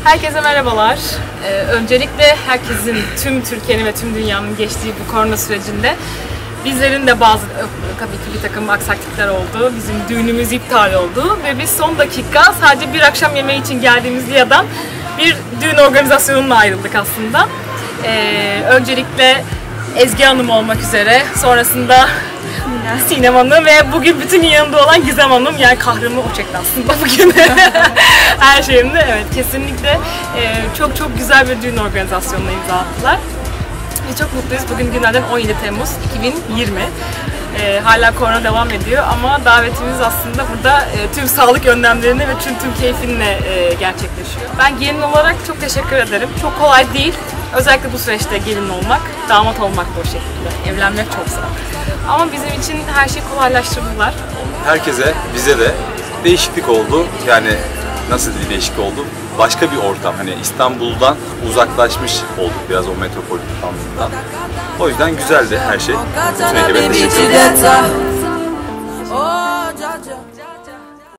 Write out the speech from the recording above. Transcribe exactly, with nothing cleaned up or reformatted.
Herkese merhabalar. Ee, öncelikle herkesin, tüm Türkiye'nin ve tüm dünyanın geçtiği bu korona sürecinde bizlerin de bazı tabii ki bir takım aksaklıklar oldu. Bizim düğünümüz iptal oldu ve biz son dakika sadece bir akşam yemeği için geldiğimiz Lia'dan bir düğün organizasyonuna ayrıldık aslında. Ee, öncelikle Ezgi Hanım olmak üzere, sonrasında Sinem Hanım ve bugün bütün yanında olan Gizem Hanım, yani kahrımı o çekti aslında bugün. Her şeyimde, evet, kesinlikle e, çok çok güzel bir düğün organizasyonuna imza attılar. Ve çok mutluyuz. Bugün günlerden on yedi Temmuz iki bin yirmi. E, hala korona devam ediyor ama davetimiz aslında burada e, tüm sağlık önlemlerine ve tüm tüm keyfinle e, gerçekleşiyor. Ben gelin olarak çok teşekkür ederim. Çok kolay değil. Özellikle bu süreçte gelin olmak, damat olmak da o şekilde. Evlenmek çok zor. Ama bizim için her şeyi kolaylaştırdılar. Herkese, bize de değişiklik oldu. Yani nasıl bir değişiklik oldu? Başka bir ortam. Hani İstanbul'dan uzaklaşmış olduk biraz, o metropol İstanbul'dan. O yüzden güzeldi her şey. Bütün ekibe teşekkür ederim.